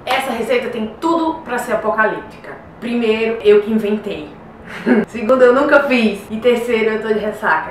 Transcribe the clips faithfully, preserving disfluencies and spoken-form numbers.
Essa receita tem tudo pra ser apocalíptica. Primeiro, eu que inventei. Segundo, eu nunca fiz. E terceiro, eu tô de ressaca.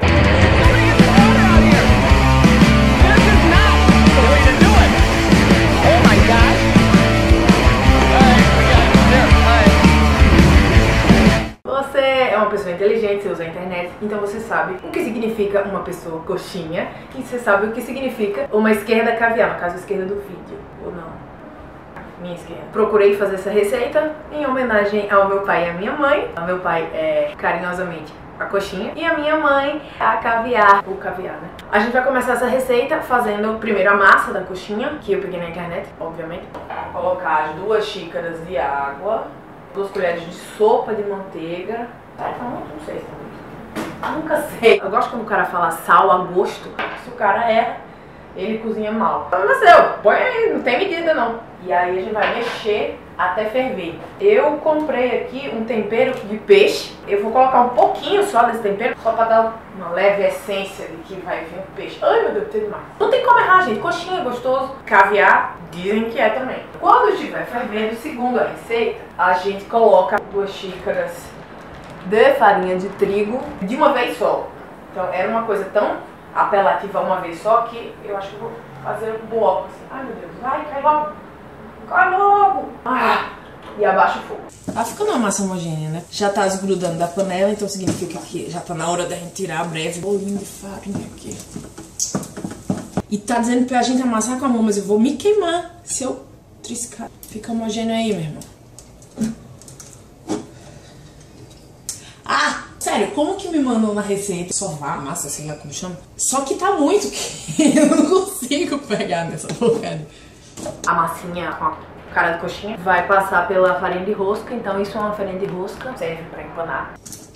Você é uma pessoa inteligente, você usa a internet, então você sabe o que significa uma pessoa coxinha e você sabe o que significa uma esquerda caviar, no caso a esquerda do vídeo, ou não, minha esquerda. Procurei fazer essa receita em homenagem ao meu pai e à minha mãe. O meu pai é carinhosamente a coxinha e a minha mãe a caviar, ou caviar, né? A gente vai começar essa receita fazendo primeiro a massa da coxinha, que eu peguei na internet, obviamente. Vou colocar as duas xícaras de água, duas colheres de sopa de manteiga. Ah, então, não sei se tá muito. Nunca sei. Eu gosto quando o cara fala sal a gosto. Se o cara erra, ele cozinha mal. Mas eu, põe aí, não tem medida não. E aí a gente vai mexer até ferver. Eu comprei aqui um tempero de peixe. Eu vou colocar um pouquinho só desse tempero, só pra dar uma leve essência de que vai vir o peixe. Ai meu Deus, tem demais. Não tem como errar, gente. Coxinha é gostoso. Caviar, dizem que é também. Quando estiver fervendo, segundo a receita, a gente coloca duas xícaras de farinha de trigo de uma vez só. Então era uma coisa tão apelativa uma vez só que eu acho que eu vou fazer um bloco assim. Ai meu Deus, vai, cai logo. Cai logo. Ah, e abaixa o fogo. Tá ficando uma massa homogênea, né? Já tá desgrudando da panela, então significa que já tá na hora da gente tirar a breve. Bolinho de farinha aqui. E tá dizendo pra gente amassar com a mão, mas eu vou me queimar se eu triscar. Fica homogêneo aí, meu irmão. Ah, sério, como que me mandou na receita sovar a massa, sei lá como chama? Só que tá muito que eu não consigo pegar nessa porcaria. A massinha com a cara de coxinha vai passar pela farinha de rosca, então isso é uma farinha de rosca, serve pra empanar.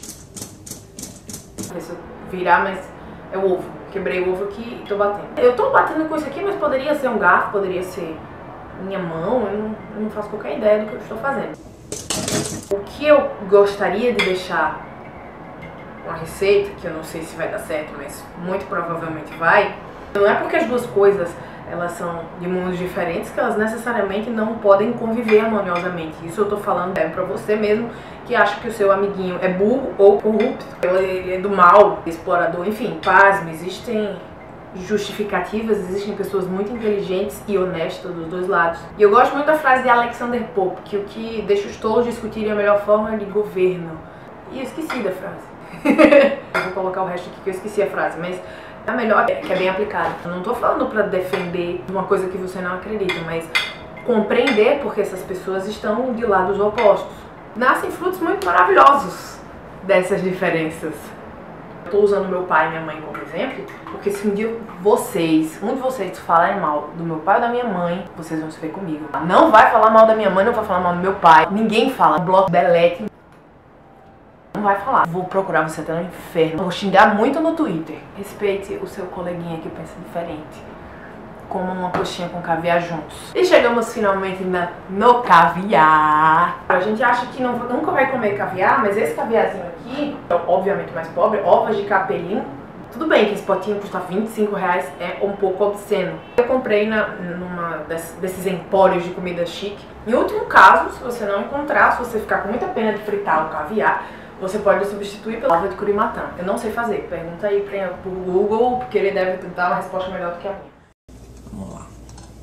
Vou ver se eu virar, mas é o ovo. Quebrei o ovo aqui e tô batendo. Eu tô batendo com isso aqui, mas poderia ser um garfo, poderia ser minha mão, eu não, eu não faço qualquer ideia do que eu estou fazendo. O que eu gostaria de deixar uma receita, que eu não sei se vai dar certo, mas muito provavelmente vai, não é porque as duas coisas elas são de mundos diferentes que elas necessariamente não podem conviver harmoniosamente. Isso eu tô falando é pra você mesmo que acha que o seu amiguinho é burro ou corrupto, ele é do mal, explorador, enfim, pasme, existem justificativas, existem pessoas muito inteligentes e honestas dos dois lados. E eu gosto muito da frase de Alexander Pope, que o que deixa os tolos discutirem a melhor forma de governo. E eu esqueci da frase. Eu vou colocar o resto aqui que eu esqueci a frase, mas é a melhor, que é bem aplicada. Eu não tô falando pra defender uma coisa que você não acredita, mas compreender porque essas pessoas estão de lados opostos. Nascem frutos muito maravilhosos dessas diferenças. Eu tô usando meu pai e minha mãe como exemplo, porque se um dia vocês, um de vocês falarem mal do meu pai ou da minha mãe, vocês vão se ver comigo. Não vai falar mal da minha mãe, não vai falar mal do meu pai. Ninguém fala. Bloco delete. Não vai falar. Vou procurar você até no inferno. Vou xingar muito no Twitter. Respeite o seu coleguinha que pensa diferente. Como uma coxinha com caviar juntos. E chegamos finalmente na, no caviar. A gente acha que não, nunca vai comer caviar, mas esse caviarzinho aqui, é obviamente mais pobre, ovas de capelim. Tudo bem que esse potinho custa vinte e cinco reais, é um pouco obsceno. Eu comprei na, numa desses, desses empórios de comida chique. Em último caso, se você não encontrar, se você ficar com muita pena de fritar o caviar, você pode substituir pela ova de curimatã. Eu não sei fazer. Pergunta aí pro Google, porque ele deve dar uma resposta melhor do que a minha. Vamos lá.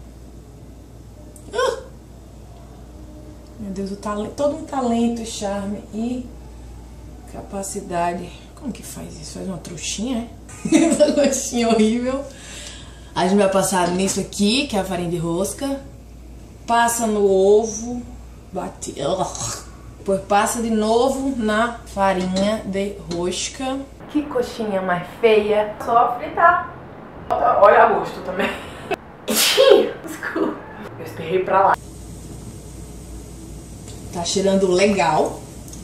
Uh! Meu Deus, o talento, todo um talento, charme e capacidade. Como que faz isso? Faz uma trouxinha, é? Essa coxinha horrível. A gente vai passar nisso aqui, que é a farinha de rosca. Passa no ovo. Bate. Ugh. Depois passa de novo na farinha de rosca. Que coxinha mais feia. Só fritar. Olha a gosto também. Desculpa. Eu esperei pra lá. Tá cheirando legal.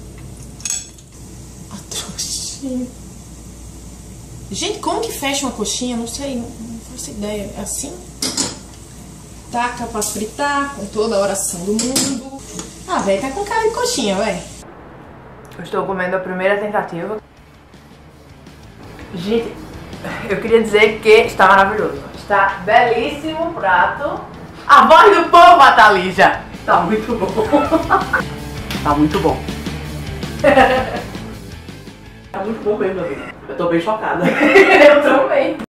A trouxinha. Gente, como que fecha uma coxinha? Não sei, não, não faço ideia. É assim? Taca pra fritar com toda a oração do mundo. Ah, velho, tá com cara de coxinha, velho. Eu estou comendo a primeira tentativa. Gente, eu queria dizer que está maravilhoso. Está belíssimo o prato. A voz do povo, Atalija! Tá muito bom. Tá muito bom. Tá muito bom mesmo, amiga. Eu tô bem chocada. Eu também.